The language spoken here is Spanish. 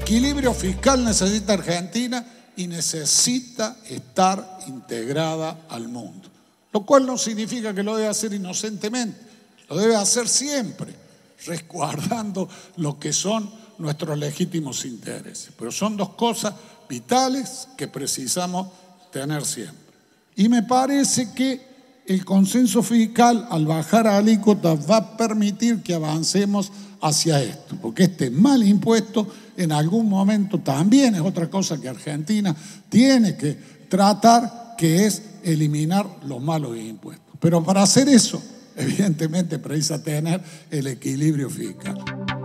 equilibrio fiscal necesita Argentina y necesita estar integrada al mundo. Lo cual no significa que lo debe hacer inocentemente, lo debe hacer siempre, resguardando lo que son nuestros legítimos intereses. Pero son dos cosas vitales que precisamos tener siempre. Y me parece que el consenso fiscal, al bajar a alícuotas, va a permitir que avancemos hacia esto, porque este mal impuesto en algún momento también es otra cosa que Argentina tiene que tratar, que es eliminar los malos impuestos. Pero para hacer eso, evidentemente precisa tener el equilibrio fiscal.